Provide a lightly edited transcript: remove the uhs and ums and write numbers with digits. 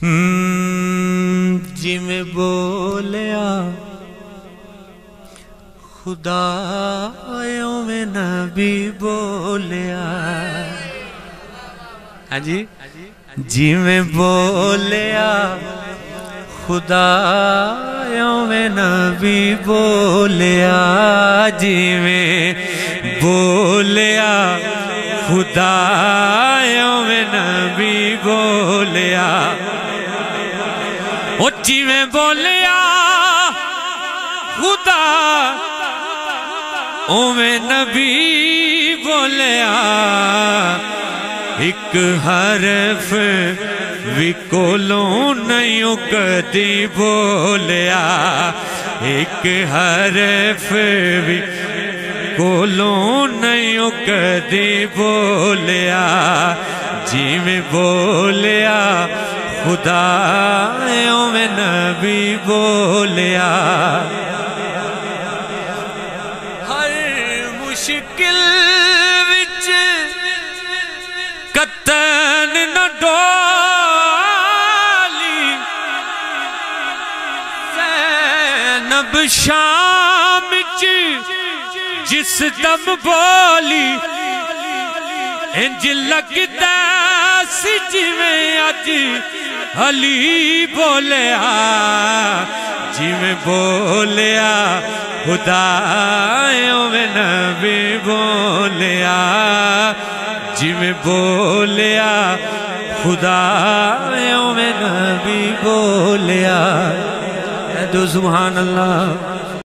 جی میں بولیا خدایوں میں نبی بولیا. ہاں جی میں بولیا خدایوں میں نبی بولیا. جی میں بولیا خدایوں میں نبی بولیا. او جی میں بولیا خدا او میں نبی بولیا. ایک حرف بھی کولوں نہیں کدی بولیا. ایک حرف بھی کولوں نہیں کدی بولیا. جی میں بولیا خدایوں میں نبی بولیا. ہر مشکل وچ قطن نہ ڈولی. زینب شام وچ جس دم بولی انج لگدا سی جویں اج علی بولیا. جی میں بولیا خدایوں میں نبی بولیا. جی میں بولیا خدایوں میں نبی بولیا. کہہ دو سبحان اللہ.